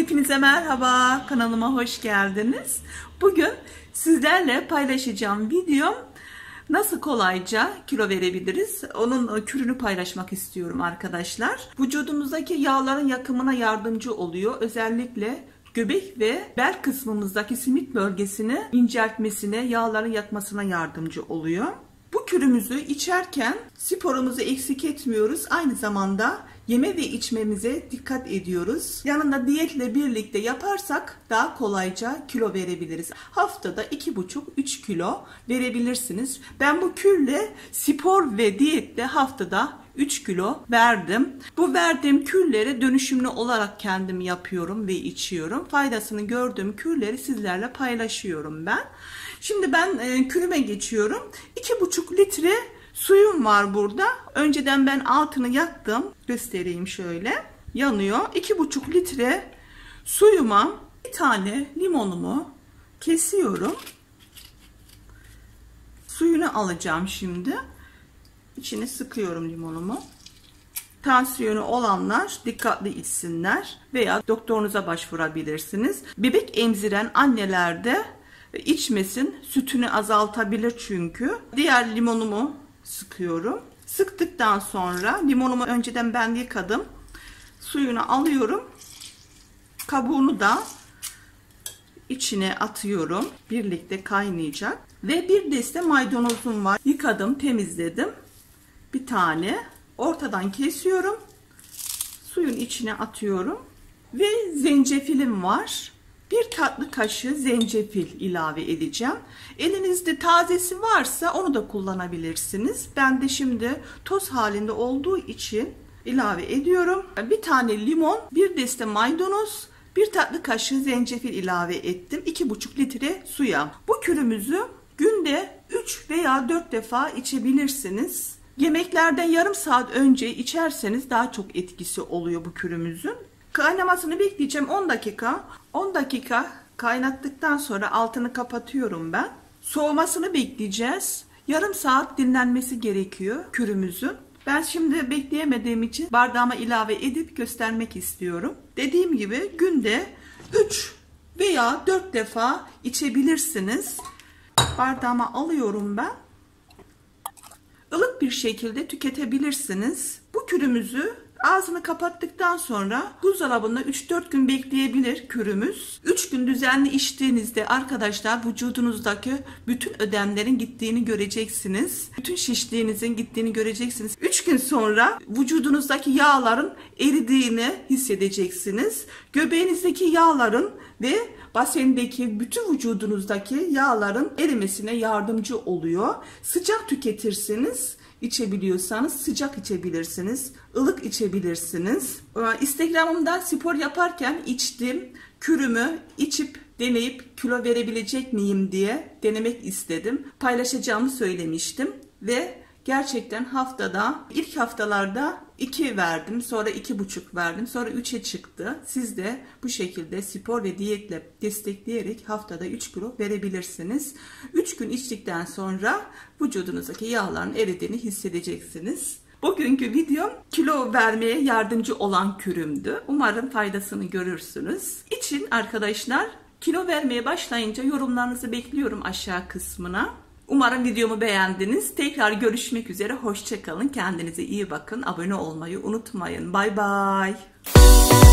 Hepinize merhaba, kanalıma hoş geldiniz. Bugün sizlerle paylaşacağım videom nasıl kolayca kilo verebiliriz. Onun kürünü paylaşmak istiyorum arkadaşlar. Vücudumuzdaki yağların yakımına yardımcı oluyor. Özellikle göbek ve bel kısmımızdaki simit bölgesini inceltmesine, yağların yakmasına yardımcı oluyor. Bu kürümüzü içerken sporumuzu eksik etmiyoruz. Aynı zamanda yeme ve içmemize dikkat ediyoruz. Yanında diyetle birlikte yaparsak daha kolayca kilo verebiliriz. Haftada 2,5-3 kilo verebilirsiniz. Ben bu kürle spor ve diyetle haftada 3 kilo verdim. Bu verdiğim kürleri dönüşümlü olarak kendim yapıyorum ve içiyorum. Faydasını gördüğüm kürleri sizlerle paylaşıyorum ben. Şimdi ben kürüme geçiyorum. 2,5 litre suyum var burada. Önceden ben altını yaktım. Göstereyim şöyle. Yanıyor. 2,5 litre suyuma bir tane limonumu kesiyorum. Suyunu alacağım şimdi. İçine sıkıyorum limonumu. Tansiyonu olanlar dikkatli içsinler veya doktorunuza başvurabilirsiniz. Bebek emziren anneler de içmesin. Sütünü azaltabilir çünkü. Diğer limonumu sıkıyorum. Sıktıktan sonra limonumu önceden ben yıkadım. Suyunu alıyorum. Kabuğunu da içine atıyorum. Birlikte kaynayacak. Ve bir deste maydanozum var. Yıkadım, temizledim. Bir tane ortadan kesiyorum. Suyun içine atıyorum. Ve zencefilim var. Bir tatlı kaşığı zencefil ilave edeceğim. Elinizde tazesi varsa onu da kullanabilirsiniz. Ben de şimdi toz halinde olduğu için ilave ediyorum. Bir tane limon, bir deste maydanoz, bir tatlı kaşığı zencefil ilave ettim. 2,5 litre suya. Bu kürümüzü günde 3 veya 4 defa içebilirsiniz. Yemeklerden yarım saat önce içerseniz daha çok etkisi oluyor bu kürümüzün. Kaynamasını bekleyeceğim 10 dakika. 10 dakika kaynattıktan sonra altını kapatıyorum ben. Soğumasını bekleyeceğiz. Yarım saat dinlenmesi gerekiyor kürümüzün. Ben şimdi bekleyemediğim için bardağıma ilave edip göstermek istiyorum. Dediğim gibi günde 3 veya 4 defa içebilirsiniz. Bardağıma alıyorum ben. Ilık bir şekilde tüketebilirsiniz. Bu kürümüzü ağzını kapattıktan sonra buzdolabında 3-4 gün bekleyebilir kürümüz. 3 gün düzenli içtiğinizde arkadaşlar vücudunuzdaki bütün ödemlerin gittiğini göreceksiniz. Bütün şişliğinizin gittiğini göreceksiniz. 3 gün sonra vücudunuzdaki yağların eridiğini hissedeceksiniz. Göbeğinizdeki yağların ve basendeki bütün vücudunuzdaki yağların erimesine yardımcı oluyor. Sıcak tüketirseniz, İçebiliyorsanız sıcak içebilirsiniz, ılık içebilirsiniz. Instagram'ımda spor yaparken içtim. Kürümü içip deneyip kilo verebilecek miyim diye denemek istedim. Paylaşacağımı söylemiştim ve gerçekten haftada ilk haftalarda 2 verdim, sonra 2,5 verdim, sonra 3'e çıktı. Siz de bu şekilde spor ve diyetle destekleyerek haftada 3 kilo verebilirsiniz. 3 gün içtikten sonra vücudunuzdaki yağların eridiğini hissedeceksiniz. Bugünkü videom kilo vermeye yardımcı olan kürümdü. Umarım faydasını görürsünüz. İçin arkadaşlar, kilo vermeye başlayınca yorumlarınızı bekliyorum aşağı kısmına. Umarım videomu beğendiniz. Tekrar görüşmek üzere. Hoşça kalın. Kendinize iyi bakın. Abone olmayı unutmayın. Bay bay.